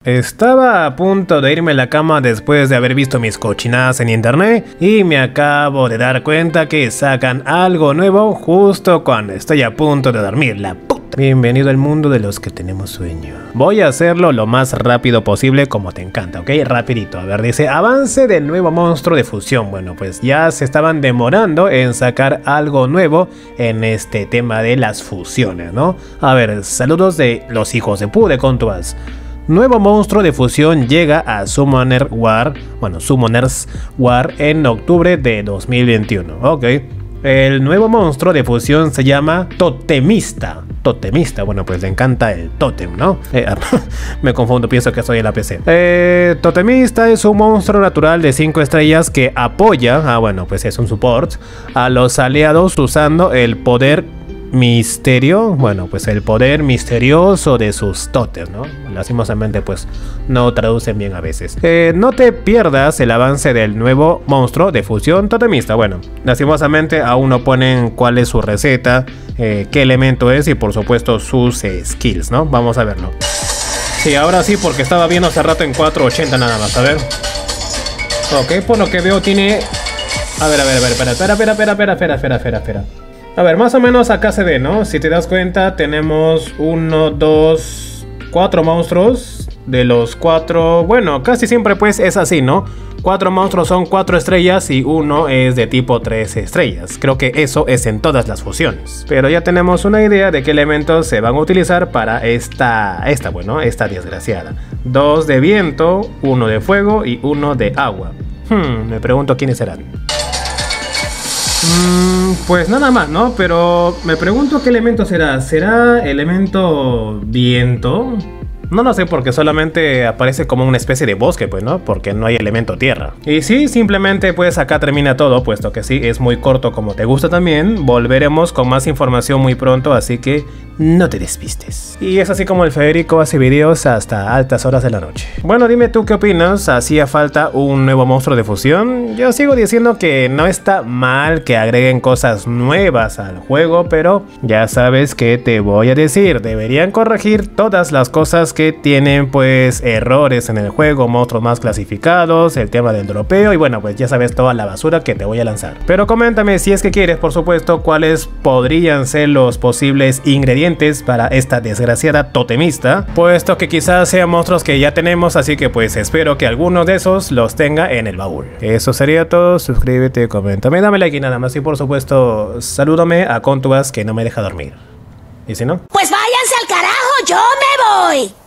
Estaba a punto de irme a la cama después de haber visto mis cochinadas en internet y me acabo de dar cuenta que sacan algo nuevo justo cuando estoy a punto de dormir, la puta. Bienvenido al mundo de los que tenemos sueño. Voy a hacerlo lo más rápido posible como te encanta, ¿ok? Rapidito. A ver, dice, avance del nuevo monstruo de fusión. Bueno, pues ya se estaban demorando en sacar algo nuevo en este tema de las fusiones, ¿no? A ver, saludos de los hijos de Pu de Contuas. Nuevo monstruo de fusión llega a Summoners War en octubre de 2021. Ok. El nuevo monstruo de fusión se llama Totemista. Totemista, bueno, pues le encanta el tótem, ¿no? Me confundo, pienso que soy en la PC. Totemista es un monstruo natural de 5 estrellas que apoya, bueno, pues es un support, a los aliados usando el poder misterio, bueno, pues el poder misterioso de sus tótems, ¿no? Lastimosamente pues no traducen bien a veces. No te pierdas el avance del nuevo monstruo de fusión totemista. Bueno, lastimosamente aún no ponen cuál es su receta, qué elemento es y por supuesto sus skills, ¿no? Vamos a verlo. Sí, ahora sí, porque estaba viendo hace rato en 480 nada más, a ver. Ok, por lo que veo tiene... A ver, espera. A ver, más o menos acá se ve, ¿no? Si te das cuenta, tenemos 1, 2, 4 monstruos. De los 4, bueno, casi siempre pues es así, ¿no? 4 monstruos son 4 estrellas y uno es de tipo 3 estrellas. Creo que eso es en todas las fusiones. Pero ya tenemos una idea de qué elementos se van a utilizar para esta desgraciada. 2 de viento, 1 de fuego y 1 de agua. Me pregunto quiénes serán. Pues nada más, ¿no? Pero me pregunto qué elemento será. ¿Será elemento viento? No lo sé porque solamente aparece como una especie de bosque, pues, ¿no? Porque no hay elemento tierra. Y sí, simplemente pues acá termina todo, puesto que sí, es muy corto como te gusta también. Volveremos con más información muy pronto, así que no te despistes. Y es así como el Federico hace videos hasta altas horas de la noche. Bueno, dime tú qué opinas. ¿Hacía falta un nuevo monstruo de fusión? Yo sigo diciendo que no está mal que agreguen cosas nuevas al juego, pero ya sabes que te voy a decir, deberían corregir todas las cosas que tienen pues errores en el juego, monstruos más clasificados, el tema del dropeo y bueno, pues ya sabes toda la basura que te voy a lanzar. Pero coméntame si es que quieres, por supuesto, cuáles podrían ser los posibles ingredientes para esta desgraciada totemista, puesto que quizás sean monstruos que ya tenemos, así que pues espero que alguno de esos los tenga en el baúl. Eso sería todo, suscríbete, coméntame, dame like y nada más y por supuesto salúdame a Contuas que no me deja dormir. ¿Y si no? Pues váyanse al carajo, yo me voy.